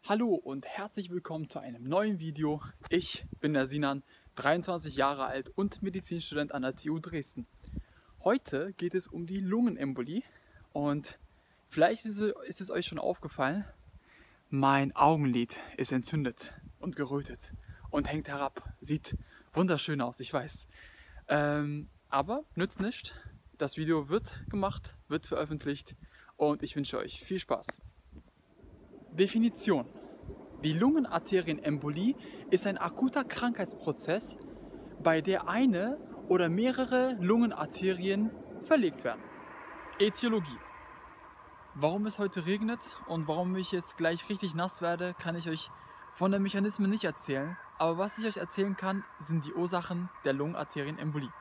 Hallo und herzlich willkommen zu einem neuen Video. Ich bin der Sinan, 23 Jahre alt und Medizinstudent an der TU Dresden. Heute geht es um die Lungenembolie und vielleicht ist es euch schon aufgefallen, mein Augenlid ist entzündet und gerötet und hängt herab. Sieht wunderschön aus, ich weiß. Aber nützt nicht. Das Video wird gemacht, wird veröffentlicht und ich wünsche euch viel Spaß. Definition. Die Lungenarterienembolie ist ein akuter Krankheitsprozess, bei der eine oder mehrere Lungenarterien verlegt werden. Ätiologie. Warum es heute regnet und warum ich jetzt gleich richtig nass werde, kann ich euch von den Mechanismen nicht erzählen. Aber was ich euch erzählen kann, sind die Ursachen der Lungenarterienembolie.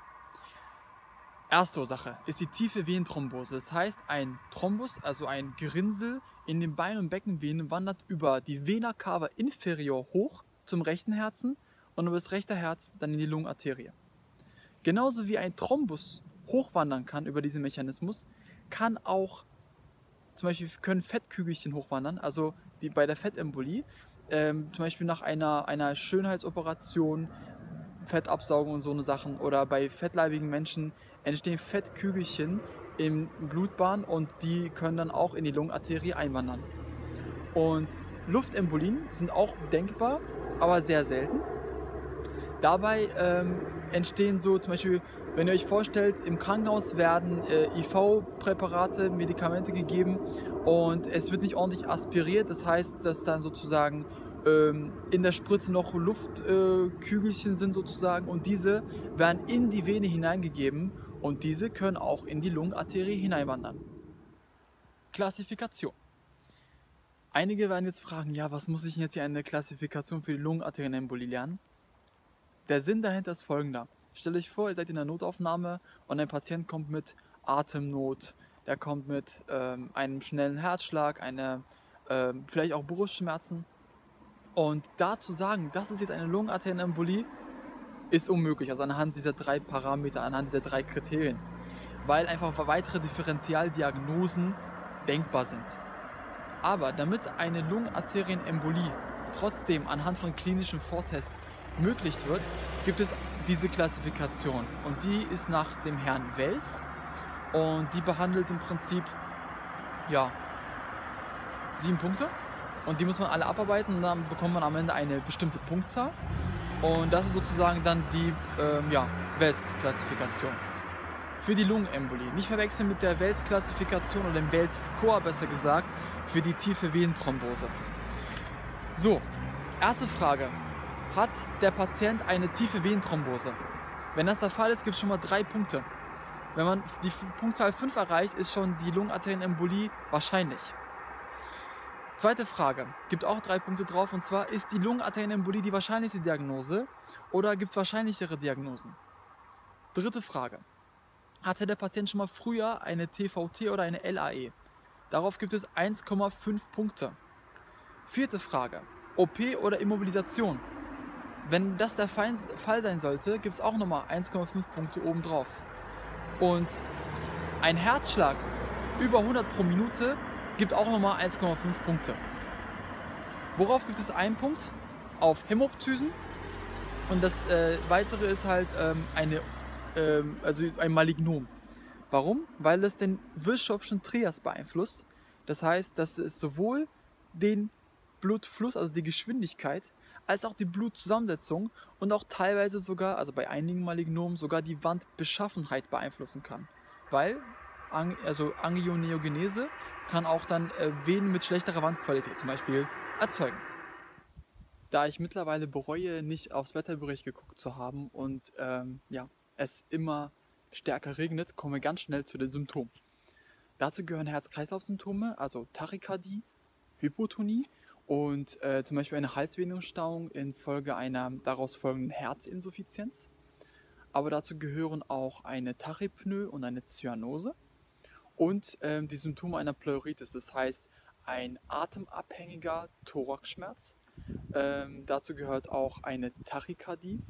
Erste Ursache ist die tiefe Venenthrombose. Das heißt, ein Thrombus, also ein Gerinnsel in den Bein- und Beckenvenen, wandert über die Vena cava inferior hoch zum rechten Herzen und über das rechte Herz dann in die Lungenarterie. Genauso wie ein Thrombus hochwandern kann über diesen Mechanismus, kann auch zum Beispiel können Fettkügelchen hochwandern, also bei der Fettembolie, zum Beispiel nach einer Schönheitsoperation, Fettabsaugung und so eine Sachen, oder bei fettleibigen Menschen entstehen Fettkügelchen im Blutbahn und die können dann auch in die Lungenarterie einwandern. Und Luftembolien sind auch denkbar, aber sehr selten. Dabei entstehen so zum Beispiel, wenn ihr euch vorstellt, im Krankenhaus werden IV-Präparate, Medikamente gegeben und es wird nicht ordentlich aspiriert. Das heißt, dass dann sozusagen in der Spritze noch Luftkügelchen sind sozusagen und diese werden in die Vene hineingegeben und diese können auch in die Lungenarterie hineinwandern. Klassifikation. Einige werden jetzt fragen, ja, was muss ich denn jetzt hier eine Klassifikation für die Lungenarterienembolie lernen? Der Sinn dahinter ist folgender. Stellt euch vor, ihr seid in der Notaufnahme und ein Patient kommt mit Atemnot, der kommt mit einem schnellen Herzschlag, vielleicht auch Brustschmerzen. Und da zu sagen, das ist jetzt eine Lungenarterienembolie, ist unmöglich. Also anhand dieser 3 Parameter, anhand dieser 3 Kriterien. Weil einfach weitere Differentialdiagnosen denkbar sind. Aber damit eine Lungenarterienembolie trotzdem anhand von klinischen Vortests möglich wird, gibt es diese Klassifikation. Und die ist nach dem Herrn Wells und die behandelt im Prinzip 7 Punkte. Und die muss man alle abarbeiten und dann bekommt man am Ende eine bestimmte Punktzahl. Und das ist sozusagen dann die Wells-Klassifikation. Für die Lungenembolie. Nicht verwechseln mit der Wells-Klassifikation oder dem Wells-Score, besser gesagt, für die tiefe Venenthrombose. So, erste Frage. Hat der Patient eine tiefe Venenthrombose? Wenn das der Fall ist, gibt es schon mal 3 Punkte. Wenn man die Punktzahl 5 erreicht, ist schon die Lungenarterienembolie wahrscheinlich. Zweite Frage, gibt auch 3 Punkte drauf, und zwar, ist die Lungenarterienembolie die wahrscheinlichste Diagnose oder gibt es wahrscheinlichere Diagnosen? Dritte Frage, hatte der Patient schon mal früher eine TVT oder eine LAE? Darauf gibt es 1,5 Punkte. Vierte Frage, OP oder Immobilisation? Wenn das der Fall sein sollte, gibt es auch nochmal 1,5 Punkte obendrauf. Und ein Herzschlag über 100 pro Minute gibt auch nochmal 1,5 Punkte. Worauf gibt es 1 Punkt? Auf Hämoptysen. Und das weitere ist halt ein Malignom. Warum? Weil es den Virchowschen Trias beeinflusst. Das heißt, dass es sowohl den Blutfluss, also die Geschwindigkeit, als auch die Blutzusammensetzung und auch teilweise sogar, also bei einigen Malignomen, sogar die Wandbeschaffenheit beeinflussen kann. Weil Angioneogenese kann auch dann Venen mit schlechterer Wandqualität zum Beispiel erzeugen. Da ich mittlerweile bereue, nicht aufs Wetterbericht geguckt zu haben und es immer stärker regnet, komme ich ganz schnell zu den Symptomen. Dazu gehören Herz-Kreislauf-Symptome, also Tachykardie, Hypotonie und zum Beispiel eine Halsvenenstauung infolge einer daraus folgenden Herzinsuffizienz. Aber dazu gehören auch eine Tachypnoe und eine Zyanose und die Symptome einer Pleuritis, das heißt ein atemabhängiger Thoraxschmerz. Dazu gehört auch eine Tachykardie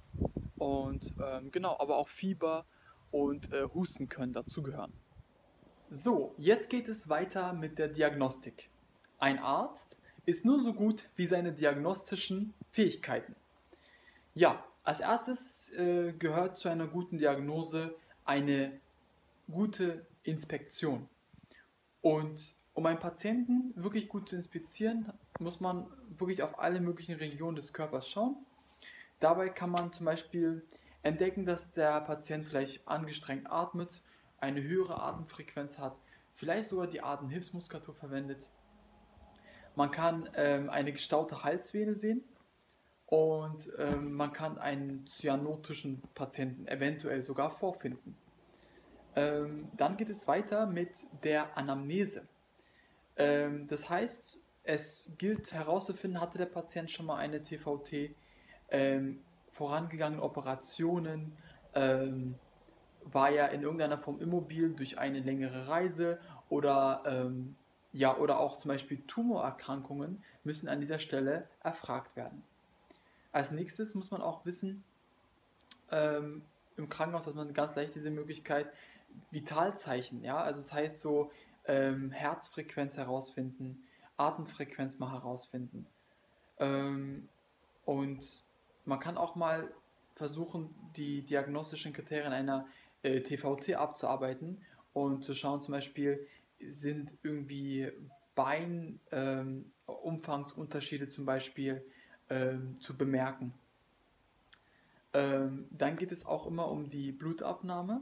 und aber auch Fieber und Husten können dazugehören. So, jetzt geht es weiter mit der Diagnostik. Ein Arzt ist nur so gut wie seine diagnostischen Fähigkeiten. Ja, als erstes gehört zu einer guten Diagnose eine gute Inspektion. Und um einen Patienten wirklich gut zu inspizieren, muss man wirklich auf alle möglichen Regionen des Körpers schauen. Dabei kann man zum Beispiel entdecken, dass der Patient vielleicht angestrengt atmet, eine höhere Atemfrequenz hat, vielleicht sogar die Atemhilfsmuskulatur verwendet. Man kann eine gestaute Halsvene sehen und man kann einen cyanotischen Patienten eventuell sogar vorfinden. Dann geht es weiter mit der Anamnese. Das heißt, es gilt herauszufinden, hatte der Patient schon mal eine TVT, vorangegangene Operationen, war er in irgendeiner Form immobil durch eine längere Reise oder, ja, oder auch zum Beispiel Tumorerkrankungen müssen an dieser Stelle erfragt werden. Als nächstes muss man auch wissen, im Krankenhaus hat man ganz leicht diese Möglichkeit, Vitalzeichen, ja, also das heißt so Herzfrequenz herausfinden, Atemfrequenz mal herausfinden. Und man kann auch mal versuchen, die diagnostischen Kriterien einer TVT abzuarbeiten und zu schauen, zum Beispiel sind irgendwie Beinumfangsunterschiede zum Beispiel zu bemerken. Dann geht es auch immer um die Blutabnahme.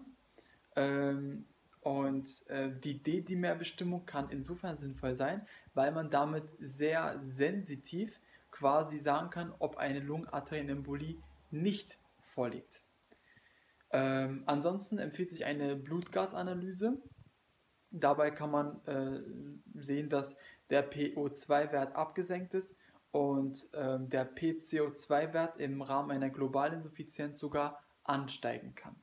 Die D-Dimerbestimmung kann insofern sinnvoll sein, weil man damit sehr sensitiv quasi sagen kann, ob eine Lungenarterienembolie nicht vorliegt. Ansonsten empfiehlt sich eine Blutgasanalyse. Dabei kann man sehen, dass der PO2-Wert abgesenkt ist und der PCO2-Wert im Rahmen einer Globalinsuffizienz sogar ansteigen kann.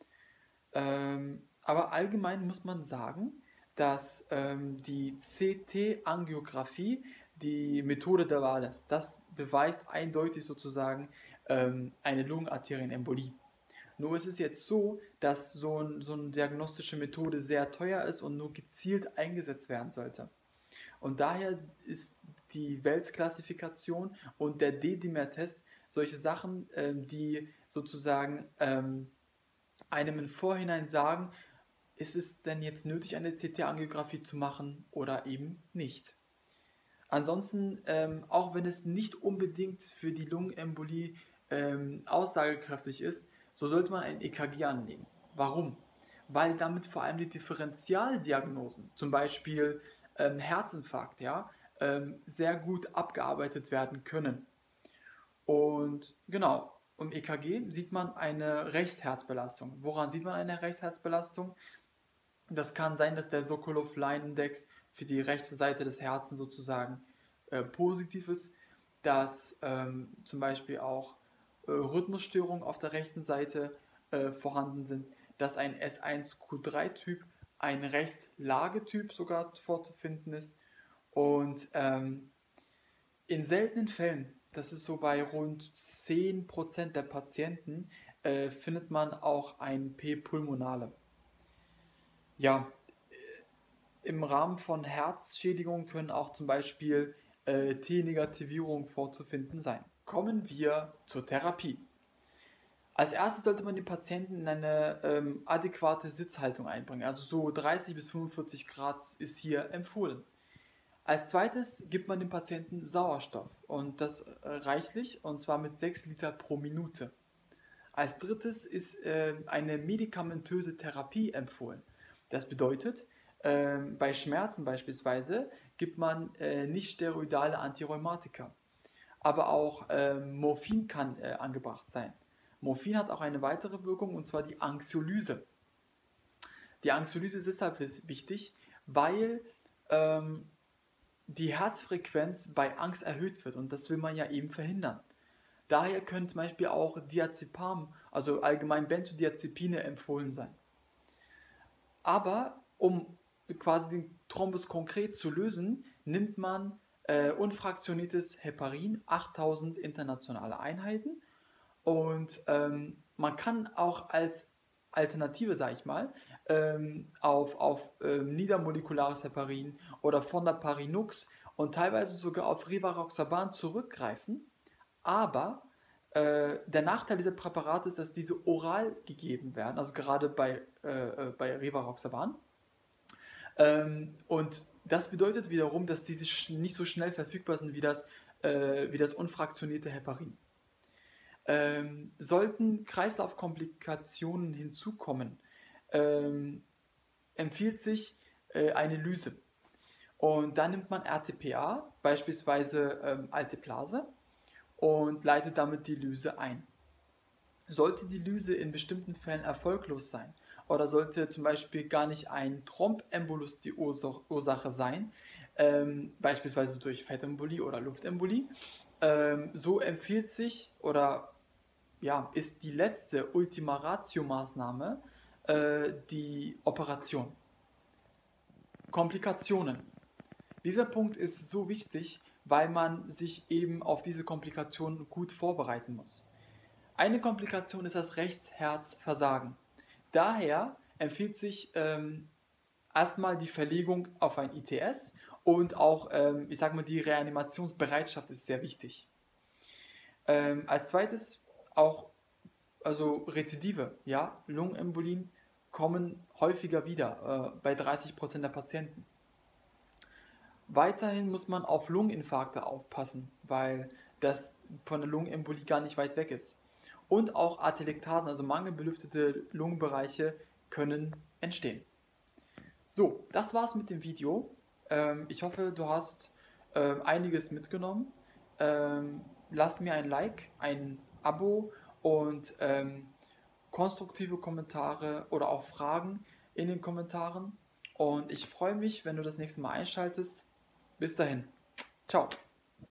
Aber allgemein muss man sagen, dass die CT-Angiografie die Methode der Wahl ist. Das beweist eindeutig sozusagen eine Lungenarterienembolie. Nur ist es jetzt so, dass so eine diagnostische Methode sehr teuer ist und nur gezielt eingesetzt werden sollte. Und daher ist die Wells-Klassifikation und der D-Dimer-Test solche Sachen, die sozusagen einem im Vorhinein sagen, ist es denn jetzt nötig, eine CT-Angiografie zu machen oder eben nicht. Ansonsten, auch wenn es nicht unbedingt für die Lungenembolie aussagekräftig ist, so sollte man ein EKG anlegen. Warum? Weil damit vor allem die Differentialdiagnosen, zum Beispiel Herzinfarkt, ja, sehr gut abgearbeitet werden können. Und genau, im EKG sieht man eine Rechtsherzbelastung. Woran sieht man eine Rechtsherzbelastung? Das kann sein, dass der Sokolov-Line-Index für die rechte Seite des Herzens sozusagen positiv ist, dass zum Beispiel auch Rhythmusstörungen auf der rechten Seite vorhanden sind, dass ein S1Q3-Typ, ein Rechtslagetyp sogar vorzufinden ist und in seltenen Fällen, das ist so bei rund 10% der Patienten, findet man auch ein P. pulmonale. Ja, im Rahmen von Herzschädigungen können auch zum Beispiel T-Negativierungen vorzufinden sein. Kommen wir zur Therapie. Als erstes sollte man den Patienten in eine adäquate Sitzhaltung einbringen, also so 30 bis 45 Grad ist hier empfohlen. Als zweites gibt man dem Patienten Sauerstoff und das reichlich und zwar mit 6 Liter pro Minute. Als drittes ist eine medikamentöse Therapie empfohlen. Das bedeutet, bei Schmerzen beispielsweise gibt man nicht-steroidale Antirheumatika. Aber auch Morphin kann angebracht sein. Morphin hat auch eine weitere Wirkung und zwar die Anxiolyse. Die Anxiolyse ist deshalb wichtig, weil die Herzfrequenz bei Angst erhöht wird und das will man ja eben verhindern. Daher können zum Beispiel auch Diazepam, also allgemein Benzodiazepine empfohlen sein. Aber um quasi den Thrombus konkret zu lösen, nimmt man unfraktioniertes Heparin, 8000 internationale Einheiten. Und man kann auch als Alternative, sage ich mal, auf niedermolekulares Heparin oder Fondaparinux und teilweise sogar auf Rivaroxaban zurückgreifen, aber der Nachteil dieser Präparate ist, dass diese oral gegeben werden, also gerade bei Rivaroxaban. Und das bedeutet wiederum, dass diese nicht so schnell verfügbar sind wie das unfraktionierte Heparin. Sollten Kreislaufkomplikationen hinzukommen, empfiehlt sich eine Lyse. Und dann nimmt man RTPA, beispielsweise Alteplase, und leitet damit die Lyse ein. Sollte die Lyse in bestimmten Fällen erfolglos sein oder sollte zum Beispiel gar nicht ein Thrombembolus die Ursache sein, beispielsweise durch Fettembolie oder Luftembolie, so empfiehlt sich oder ja, ist die letzte Ultima Ratio-Maßnahme die Operation. Komplikationen. Dieser Punkt ist so wichtig, weil man sich eben auf diese Komplikationen gut vorbereiten muss. Eine Komplikation ist das Rechtsherzversagen. Daher empfiehlt sich erstmal die Verlegung auf ein ITS und auch, ich sag mal, die Reanimationsbereitschaft ist sehr wichtig. Als zweites auch, also Rezidive, ja, Lungenembolien kommen häufiger wieder, bei 30% der Patienten. Weiterhin muss man auf Lungeninfarkte aufpassen, weil das von der Lungenembolie gar nicht weit weg ist. Und auch Atelektasen, also mangelbelüftete Lungenbereiche, können entstehen. So, das war's mit dem Video. Ich hoffe, du hast einiges mitgenommen. Lass mir ein Like, ein Abo und konstruktive Kommentare oder auch Fragen in den Kommentaren. Und ich freue mich, wenn du das nächste Mal einschaltest. Bis dahin. Ciao.